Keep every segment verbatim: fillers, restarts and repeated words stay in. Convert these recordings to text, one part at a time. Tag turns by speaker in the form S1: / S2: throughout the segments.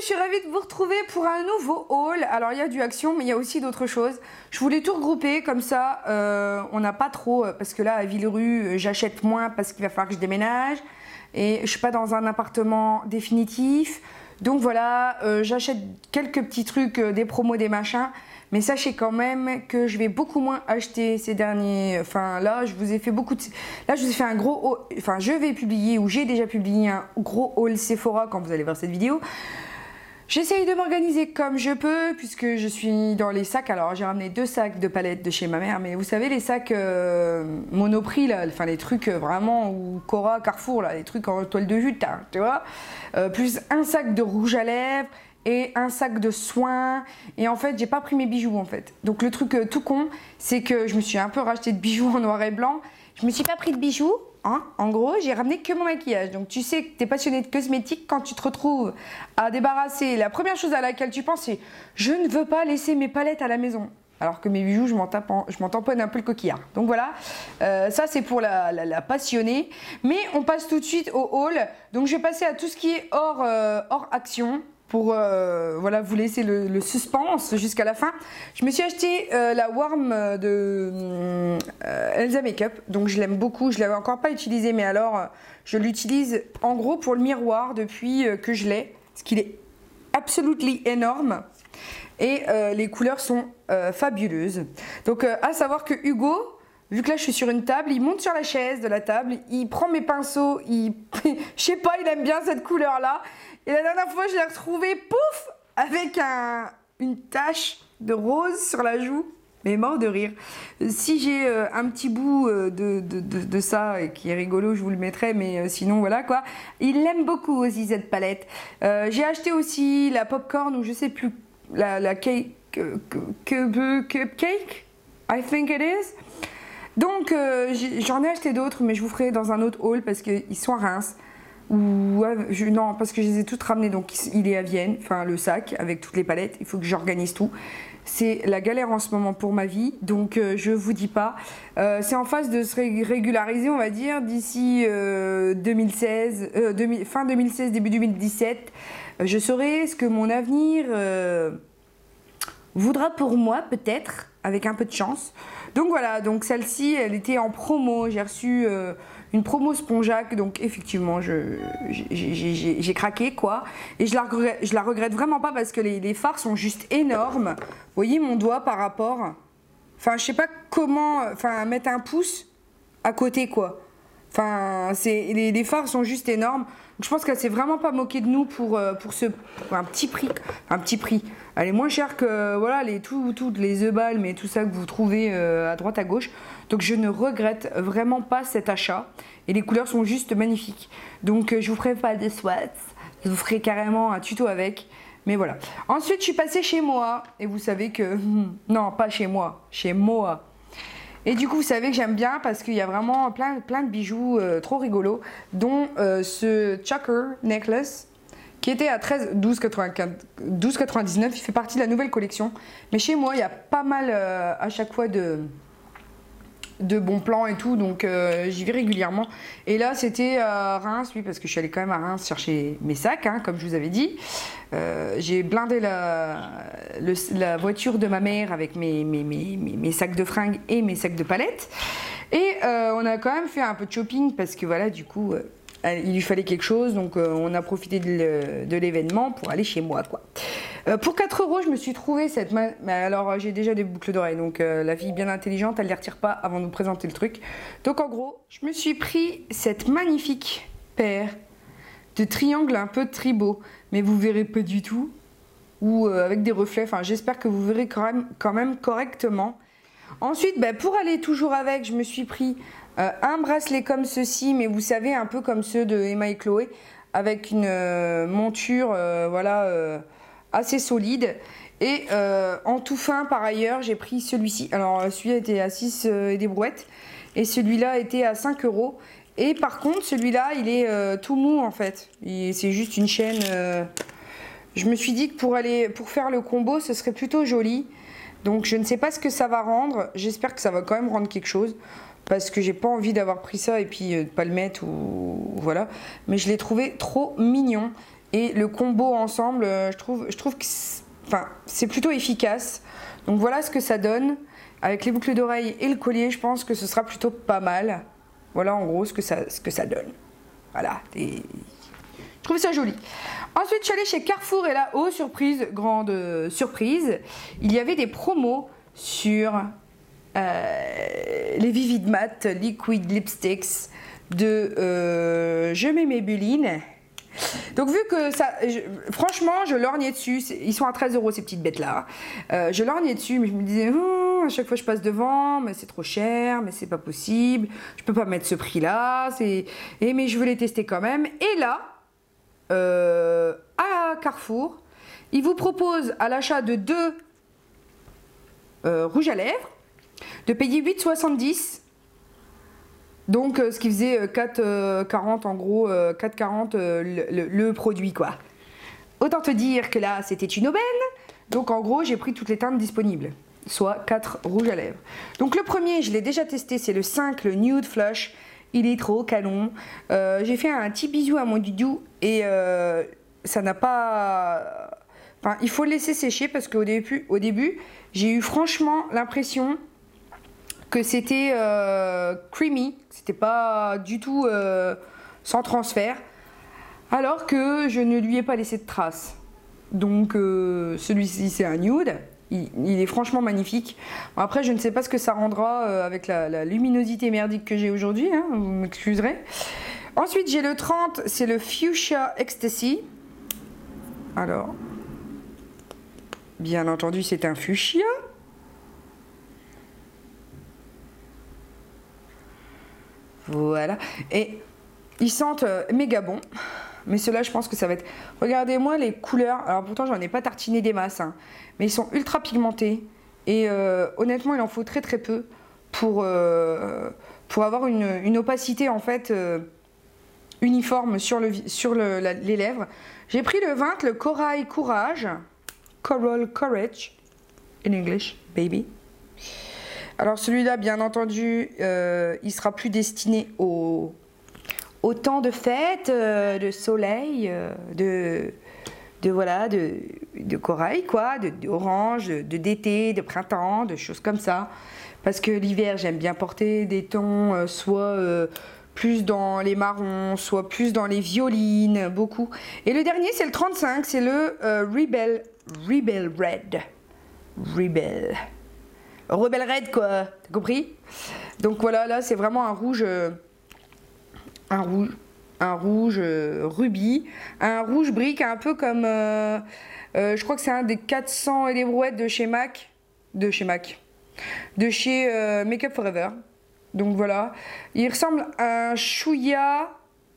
S1: je suis ravie de vous retrouver pour un nouveau haul. Alors il y a du action, mais il y a aussi d'autres choses. Je voulais tout regrouper comme ça, euh, on n'a pas trop, parce que là à Villerue, j'achète moins parce qu'il va falloir que je déménage. Et je ne suis pas dans un appartement définitif. Donc voilà, euh, j'achète quelques petits trucs, euh, des promos, des machins. Mais sachez quand même que je vais beaucoup moins acheter ces derniers... Enfin là, je vous ai fait beaucoup de... Là, je vous ai fait un gros haul... Enfin, je vais publier, ou j'ai déjà publié un gros haul Sephora quand vous allez voir cette vidéo. J'essaye de m'organiser comme je peux, puisque je suis dans les sacs. Alors, j'ai ramené deux sacs de palettes de chez ma mère. Mais vous savez, les sacs euh, Monoprix, là, enfin les trucs euh, vraiment, ou Cora, Carrefour, là, les trucs en toile de jute, hein, tu vois. Euh, plus un sac de rouge à lèvres et un sac de soins. Et en fait, j'ai pas pris mes bijoux en fait. Donc le truc euh, tout con, c'est que je me suis un peu racheté de bijoux en noir et blanc. Je me suis pas pris de bijoux, hein. En gros, j'ai ramené que mon maquillage. Donc tu sais que tu es passionné de cosmétiques quand tu te retrouves à débarrasser. La première chose à laquelle tu penses, c'est je ne veux pas laisser mes palettes à la maison. Alors que mes bijoux, je m'en tamponne un peu le coquillard. Donc voilà, euh, ça c'est pour la, la, la passionnée. Mais on passe tout de suite au haul. Donc je vais passer à tout ce qui est hors, euh, hors action. Pour euh, voilà, vous laisser le, le suspense jusqu'à la fin. Je me suis acheté euh, la Warm de euh, Elsa Makeup. Donc je l'aime beaucoup. Je ne l'avais encore pas utilisé, mais alors je l'utilise en gros pour le miroir depuis euh, que je l'ai. Parce qu'il est absolument énorme. Et euh, les couleurs sont euh, fabuleuses. Donc euh, à savoir que Hugo, vu que là je suis sur une table, il monte sur la chaise de la table, il prend mes pinceaux, il... je sais pas, il aime bien cette couleur là. Et la dernière fois je l'ai retrouvé, pouf, avec un, une tache de rose sur la joue. Mais mort de rire. Si j'ai euh, un petit bout euh, de, de, de, de ça et qui est rigolo, je vous le mettrai, mais euh, sinon voilà quoi. Il l'aime beaucoup aussi cette palette. Euh, j'ai acheté aussi la popcorn ou je sais plus, la, la cake, euh, cupcake, I think it is. Donc euh, j'en ai acheté d'autres, mais je vous ferai dans un autre haul parce qu'ils sont à Reims. Ou je, non, parce que je les ai toutes ramenées, donc il est à Vienne, enfin le sac avec toutes les palettes, il faut que j'organise tout. C'est la galère en ce moment pour ma vie, donc euh, je vous dis pas. Euh, c'est en phase de se régulariser, on va dire, d'ici euh, deux mille seize, euh, deux mille, fin deux mille seize, début deux mille dix-sept. Euh, je saurai ce que mon avenir euh, voudra pour moi, peut-être, avec un peu de chance. Donc voilà, donc celle-ci, elle était en promo, j'ai reçu... Euh, une promo Spongeac, donc effectivement j'ai craqué quoi, et je la, regrette, je la regrette vraiment pas parce que les, les fards sont juste énormes. Vous voyez mon doigt par rapport, enfin je sais pas comment, enfin mettre un pouce à côté quoi, enfin les, les fards sont juste énormes. Donc, je pense qu'elle s'est vraiment pas moquée de nous pour, pour, ce, pour un petit prix, un petit prix. Elle est moins chère que voilà, les, tout, toutes les The Balm et tout ça que vous trouvez euh, à droite à gauche. Donc je ne regrette vraiment pas cet achat. Et les couleurs sont juste magnifiques. Donc euh, je vous ferai pas des swats. Je vous ferai carrément un tuto avec. Mais voilà. Ensuite je suis passée chez Moa. Et vous savez que... Non, pas chez moi. Chez Moa. Et du coup vous savez que j'aime bien parce qu'il y a vraiment plein, plein de bijoux euh, trop rigolos. Dont euh, ce choker necklace. Qui était à douze quatre-vingt-dix-neuf, il fait partie de la nouvelle collection. Mais chez moi, il y a pas mal euh, à chaque fois de, de bons plans et tout, donc euh, j'y vais régulièrement. Et là, c'était à Reims, oui, parce que je suis allée quand même à Reims chercher mes sacs, hein, comme je vous avais dit. Euh, J'ai blindé la, le, la voiture de ma mère avec mes, mes, mes, mes sacs de fringues et mes sacs de palettes. Et euh, on a quand même fait un peu de shopping parce que voilà, du coup... Euh, il lui fallait quelque chose, donc euh, on a profité de l'événement pour aller chez moi quoi. Euh, pour quatre euros, je me suis trouvé cette... Ma... Mais alors j'ai déjà des boucles d'oreilles, donc euh, la fille bien intelligente, elle ne les retire pas avant de nous présenter le truc. Donc en gros, je me suis pris cette magnifique paire de triangles un peu tribaux, mais vous verrez pas du tout, ou euh, avec des reflets, enfin j'espère que vous verrez quand même, quand même correctement. Ensuite, bah, pour aller toujours avec, je me suis pris euh, un bracelet comme ceci, mais vous savez, un peu comme ceux de Emma et Chloé, avec une euh, monture euh, voilà, euh, assez solide. Et euh, en tout fin, par ailleurs, j'ai pris celui-ci. Alors, celui-là était à six euh, et des brouettes, et celui-là était à cinq euros. Et par contre, celui-là, il est euh, tout mou en fait. C'est juste une chaîne. Euh... Je me suis dit que pour, aller, pour faire le combo, ce serait plutôt joli. Donc je ne sais pas ce que ça va rendre, j'espère que ça va quand même rendre quelque chose, parce que j'ai pas envie d'avoir pris ça et puis euh, de pas le mettre ou voilà, mais je l'ai trouvé trop mignon Et le combo ensemble, je trouve, je trouve que c'est, enfin, c'est plutôt efficace. Donc voilà ce que ça donne. Avec les boucles d'oreilles et le collier, je pense que ce sera plutôt pas mal. Voilà en gros ce que ça, ce que ça donne. Voilà. Et je trouve ça joli. Ensuite, je suis allée chez Carrefour et là, oh surprise, grande euh, surprise, il y avait des promos sur euh, les Vivid Matte Liquid Lipsticks de euh, Je mets mes bulines. Donc vu que ça, je, franchement, je lorgnais dessus, ils sont à treize euros ces petites bêtes là. Euh, je lorgnais dessus, mais je me disais, oh, à chaque fois je passe devant, mais c'est trop cher, mais c'est pas possible, je peux pas mettre ce prix là, c'est, et mais je veux les tester quand même. Et là, euh, à Carrefour, ils vous proposent à l'achat de deux euh, rouges à lèvres de payer huit euros soixante-dix. Donc, euh, ce qui faisait euh, quatre euros quarante en gros, euh, quatre euros quarante euh, le, le, le produit quoi. Autant te dire que là, c'était une aubaine. Donc, en gros, j'ai pris toutes les teintes disponibles, soit quatre rouges à lèvres. Donc, le premier, je l'ai déjà testé, c'est le cinq, le Nude Flush. Il est trop canon. Euh, j'ai fait un petit bisou à mon doudou et euh, ça n'a pas... Enfin, il faut le laisser sécher parce qu'au début, au début j'ai eu franchement l'impression que c'était euh, creamy, c'était pas du tout euh, sans transfert, alors que je ne lui ai pas laissé de traces. Donc euh, celui-ci c'est un nude, il, il est franchement magnifique. Bon, après je ne sais pas ce que ça rendra euh, avec la, la luminosité merdique que j'ai aujourd'hui, hein, vous m'excuserez. Ensuite j'ai le trente, c'est le Fuchsia Ecstasy. Alors, bien entendu c'est un fuchsia. Voilà, et ils sentent euh, méga bon, mais ceux-là je pense que ça va être... Regardez-moi les couleurs, alors pourtant j'en ai pas tartiné des masses, hein, mais ils sont ultra pigmentés, et euh, honnêtement il en faut très très peu pour, euh, pour avoir une, une opacité en fait euh, uniforme sur, le, sur le, la, les lèvres. J'ai pris le vingt, le Corail Courage, Coral Courage, in English, baby. Alors celui-là, bien entendu, euh, il sera plus destiné au, au temps de fête, euh, de soleil, euh, de, de, voilà, de, de corail, quoi, d'orange, de, de, d'été, de printemps, de choses comme ça. Parce que l'hiver, j'aime bien porter des tons, euh, soit euh, plus dans les marrons, soit plus dans les violines, beaucoup. Et le dernier, c'est le trente-cinq, c'est le euh, Rebel, Rebel Red. Rebel. Rebel Red quoi, t'as compris? Donc voilà, là c'est vraiment un rouge, euh, un rouge, un rouge euh, rubis, un rouge brique un peu comme, euh, euh, je crois que c'est un des quatre cents et des brouettes de chez MAC, de chez MAC, de chez euh, Make Up For Ever. Donc voilà, il ressemble à un chouïa,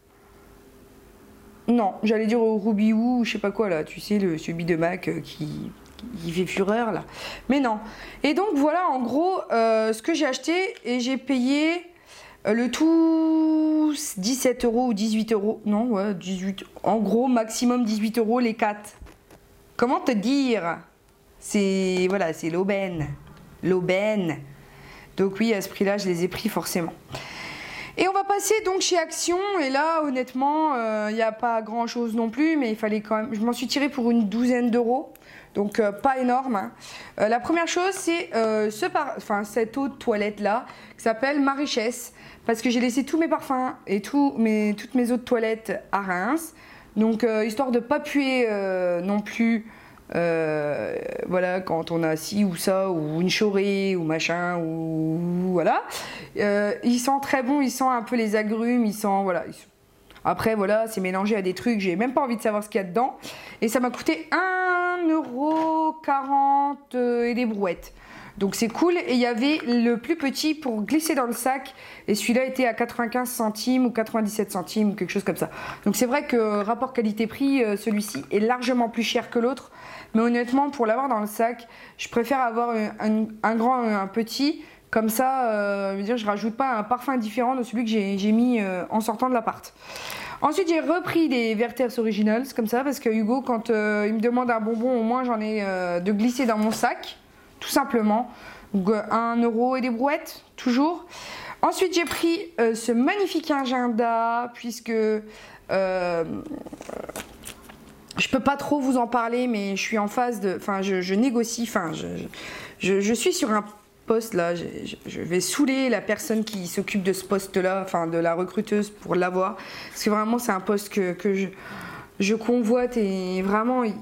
S1: non, j'allais dire au Ruby ou je sais pas quoi là, tu sais le celui de MAC euh, qui il fait fureur là, mais non. Et donc voilà en gros euh, ce que j'ai acheté et j'ai payé euh, le tout dix-sept euros ou dix-huit euros, non ouais dix-huit, en gros maximum dix-huit euros les quatre. Comment te dire, c'est voilà, c'est l'aubaine, l'aubaine. Donc oui, à ce prix là je les ai pris forcément. Et on va passer donc chez Action et là honnêtement il euh, n'y a pas grand chose non plus, mais il fallait quand même, je m'en suis tirée pour une douzaine d'euros. Donc euh, pas énorme. Hein. Euh, la première chose c'est euh, ce enfin, cette eau de toilette là qui s'appelle Ma Richesse, parce que j'ai laissé tous mes parfums et tous mes, toutes mes eaux de toilette à Reims. Donc euh, histoire de pas puer euh, non plus euh, voilà, quand on a ci ou ça ou une chorée ou machin ou voilà. Euh, il sent très bon, il sent un peu les agrumes, il sent voilà. Il sent... Après voilà, c'est mélangé à des trucs, j'ai même pas envie de savoir ce qu'il y a dedans. Et ça m'a coûté un euro quarante et des brouettes. Donc c'est cool. Et il y avait le plus petit pour glisser dans le sac. Et celui-là était à quatre-vingt-quinze centimes ou quatre-vingt-dix-sept centimes ou quelque chose comme ça. Donc c'est vrai que rapport qualité-prix, celui-ci est largement plus cher que l'autre. Mais honnêtement, pour l'avoir dans le sac, je préfère avoir un, un, un grand, un petit. Comme ça, euh, je veux dire, je rajoute pas un parfum différent de celui que j'ai mis euh, en sortant de l'appart. Ensuite, j'ai repris des Werther's Originals, comme ça, parce que Hugo, quand euh, il me demande un bonbon, au moins j'en ai euh, de glisser dans mon sac, tout simplement. Donc, euh, un euro et des brouettes, toujours. Ensuite, j'ai pris euh, ce magnifique agenda, puisque... Euh, je peux pas trop vous en parler, mais je suis en phase de... Enfin, je, je négocie, enfin, je, je, je suis sur un poste là, je, je vais saouler la personne qui s'occupe de ce poste-là, enfin, de la recruteuse pour l'avoir. Parce que vraiment, c'est un poste que, que je, je convoite et vraiment, il,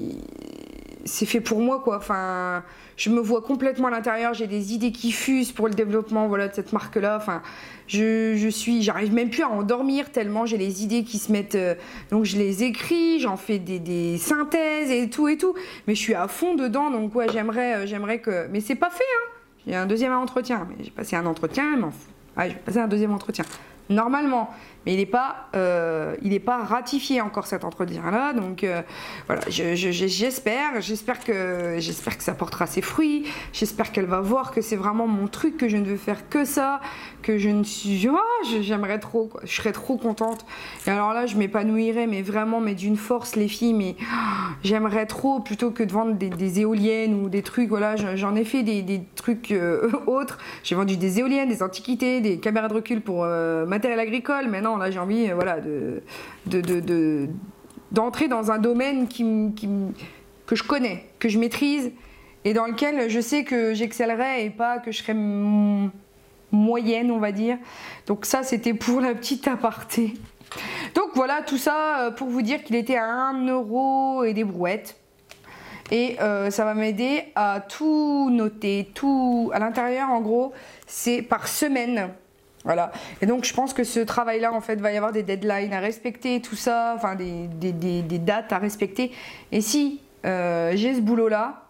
S1: c'est fait pour moi, quoi. Enfin, je me vois complètement à l'intérieur, j'ai des idées qui fusent pour le développement, voilà, de cette marque-là. Enfin, je, je suis, j'arrive même plus à endormir tellement j'ai les idées qui se mettent. Euh, donc je les écris, j'en fais des, des synthèses et tout et tout. Mais je suis à fond dedans, donc ouais, j'aimerais, euh, j'aimerais que. Mais c'est pas fait, hein. J'ai un deuxième entretien, mais j'ai passé un entretien, mais m'en fous. Ah, je vais passer un deuxième entretien. Normalement, mais il n'est pas, euh, il n'est pas ratifié encore cet entretien-là, donc euh, voilà, je, je, j'espère, j'espère que, j'espère que ça portera ses fruits, j'espère qu'elle va voir que c'est vraiment mon truc, que je ne veux faire que ça, que je ne suis, oh, j'aimerais trop, quoi. Je serais trop contente. Et alors là, je m'épanouirais, mais vraiment, mais d'une force, les filles, mais oh, j'aimerais trop, plutôt que de vendre des, des éoliennes ou des trucs, voilà, j'en ai fait des, des trucs euh, autres. J'ai vendu des éoliennes, des antiquités, des caméras de recul pour euh, matériel agricole, mais non, là j'ai envie euh, voilà, de, de, de, de, d'entrer dans un domaine qui, qui, que je connais, que je maîtrise et dans lequel je sais que j'excellerai et pas que je serai m- moyenne, on va dire. Donc ça, c'était pour la petite aparté. Donc voilà, tout ça pour vous dire qu'il était à un euro et des brouettes. Et euh, ça va m'aider à tout noter, tout à l'intérieur, en gros, c'est par semaine. Voilà. Et donc je pense que ce travail-là, en fait, va y avoir des deadlines à respecter, tout ça, enfin des, des, des, des dates à respecter. Et si euh, j'ai ce boulot-là,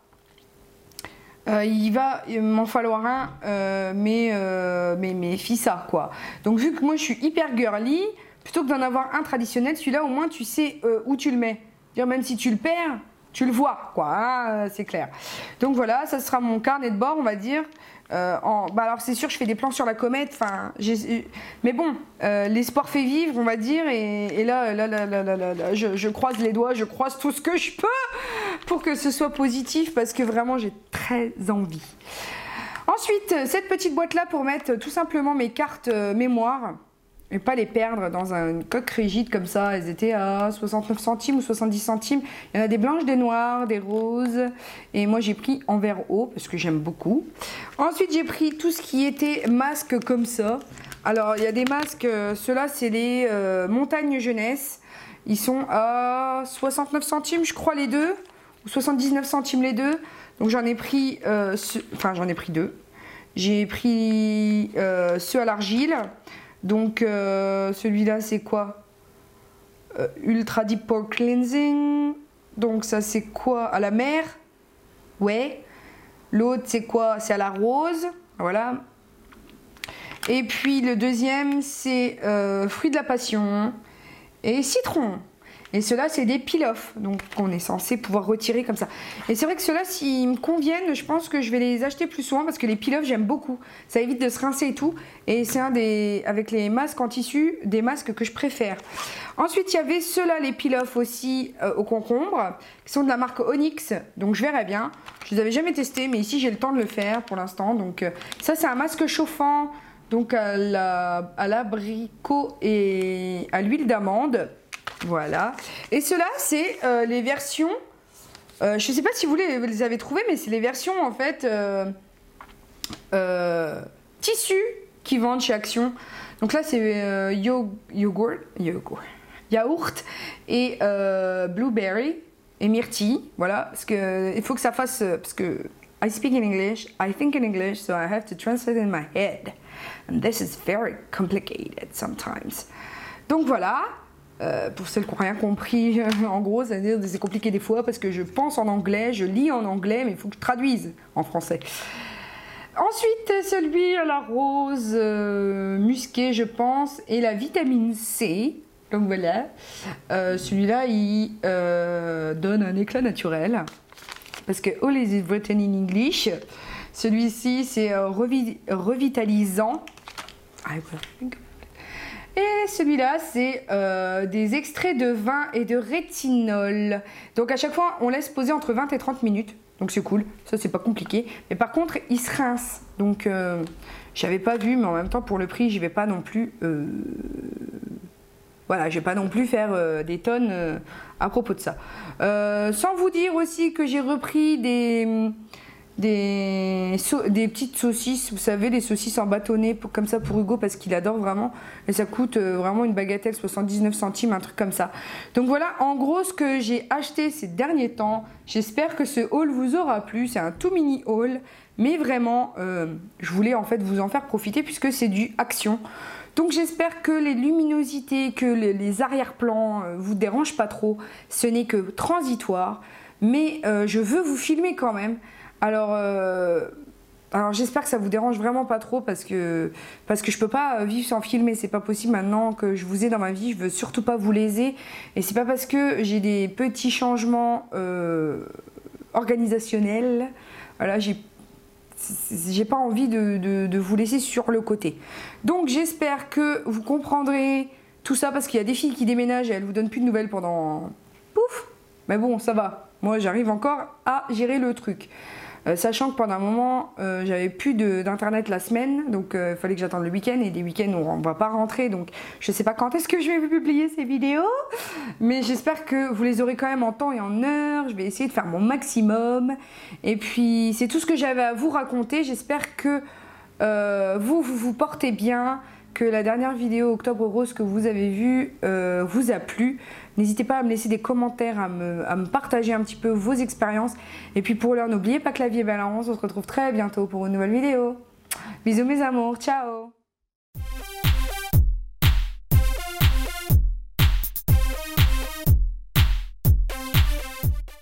S1: euh, il va m'en falloir un, euh, mais, euh, mais, mais fissa, quoi. Donc vu que moi je suis hyper girly, plutôt que d'en avoir un traditionnel, celui-là au moins tu sais euh, où tu le mets. Dire, même si tu le perds, tu le vois, quoi, hein, c'est clair. Donc voilà, ça sera mon carnet de bord, on va dire. Euh, en, bah alors c'est sûr, je fais des plans sur la comète, enfin, mais bon, euh, l'espoir fait vivre, on va dire, et, et là, là, là, là, là, là, là je, je croise les doigts, je croise tout ce que je peux pour que ce soit positif, parce que vraiment, j'ai très envie. Ensuite, cette petite boîte-là pour mettre tout simplement mes cartes euh, mémoire. Et pas les perdre dans une coque rigide comme ça. Elles étaient à soixante-neuf centimes ou soixante-dix centimes. Il y en a des blanches, des noires, des roses. Et moi j'ai pris en vert eau parce que j'aime beaucoup. Ensuite j'ai pris tout ce qui était masque comme ça. Alors il y a des masques, euh, ceux-là c'est les euh, Montagne Jeunesse. Ils sont à soixante-neuf centimes je crois les deux. Ou soixante-dix-neuf centimes les deux. Donc j'en ai pris, euh, ce... enfin j'en ai pris deux. J'ai pris euh, ceux à l'argile. Donc euh, celui-là c'est quoi euh, Ultra Deep Pore Cleansing. Donc ça c'est quoi à la mer. Ouais. L'autre c'est quoi C'est à la rose. Voilà. Et puis le deuxième c'est euh, fruit de la passion et citron. Et ceux-là, c'est des peel-off, donc on est censé pouvoir retirer comme ça. Et c'est vrai que ceux-là, s'ils me conviennent, je pense que je vais les acheter plus souvent parce que les peel-off, j'aime beaucoup. Ça évite de se rincer et tout. Et c'est un des, avec les masques en tissu, des masques que je préfère. Ensuite, il y avait ceux-là, les peel-off aussi euh, au concombre, qui sont de la marque Onyx. Donc je verrai bien. Je les avais jamais testés, mais ici, j'ai le temps de le faire pour l'instant. Donc euh, ça, c'est un masque chauffant, donc à la, à l'abricot et à l'huile d'amande. Voilà. Et ceux-là, c'est euh, les versions... Euh, je ne sais pas si vous les, vous les avez trouvées, mais c'est les versions, en fait, euh, euh, tissus qui vendent chez Action. Donc là, c'est euh, yo, yogourt, yogourt, yaourt et euh, blueberry et myrtille. Voilà. Parce que il faut que ça fasse... Parce que I speak in English, I think in English, so I have to translate in my head. And this is very complicated sometimes. Donc voilà. Euh, pour celles qui n'ont rien compris, en gros, c'est-à-dire que c'est compliqué des fois parce que je pense en anglais, je lis en anglais, mais il faut que je traduise en français. Ensuite, celui à la rose euh, musquée, je pense, et la vitamine C. Donc voilà, euh, celui-là, il euh, donne un éclat naturel parce que all is written in English. Celui-ci, c'est euh, revi- revitalisant. I will think. Et celui-là, c'est euh, des extraits de vin et de rétinol. Donc à chaque fois, on laisse poser entre vingt et trente minutes. Donc c'est cool, ça c'est pas compliqué. Mais par contre, il se rince. Donc euh, j'avais pas vu, mais en même temps, pour le prix, j'y vais pas non plus euh, voilà, je vais pas non plus faire euh, des tonnes euh, à propos de ça. Euh, sans vous dire aussi que j'ai repris des, des, des petites saucisses, vous savez, des saucisses en bâtonnet pour, comme ça pour Hugo parce qu'il adore vraiment. Et ça coûte euh, vraiment une bagatelle, soixante-dix-neuf centimes, un truc comme ça. Donc voilà, en gros, ce que j'ai acheté ces derniers temps. J'espère que ce haul vous aura plu. C'est un tout mini haul. Mais vraiment, euh, je voulais en fait vous en faire profiter puisque c'est du Action. Donc j'espère que les luminosités, que les, les arrière-plans euh, vous dérangent pas trop. Ce n'est que transitoire, mais euh, je veux vous filmer quand même. Alors, euh, alors j'espère que ça vous dérange vraiment pas trop parce que, parce que je peux pas vivre sans filmer. C'est pas possible maintenant que je vous ai dans ma vie. Je veux surtout pas vous léser. Et c'est pas parce que j'ai des petits changements euh, organisationnels. Voilà, j'ai j'ai pas envie de, de, de vous laisser sur le côté. Donc j'espère que vous comprendrez tout ça parce qu'il y a des filles qui déménagent et elles vous donnent plus de nouvelles pendant... Pouf. Mais bon, ça va. Moi, j'arrive encore à gérer le truc. Euh, sachant que pendant un moment, euh, j'avais plus d'internet la semaine, donc il euh, fallait que j'attende le week-end, et les week-ends on ne va pas rentrer, donc je sais pas quand est-ce que je vais publier ces vidéos, mais j'espère que vous les aurez quand même en temps et en heure. Je vais essayer de faire mon maximum, et puis c'est tout ce que j'avais à vous raconter. J'espère que euh, vous, vous vous portez bien, que la dernière vidéo Octobre Rose que vous avez vue euh, vous a plu. N'hésitez pas à me laisser des commentaires, à me, à me partager un petit peu vos expériences. Et puis pour l'heure, n'oubliez pas que la vie est belle. On se retrouve très bientôt pour une nouvelle vidéo. Bisous mes amours, ciao!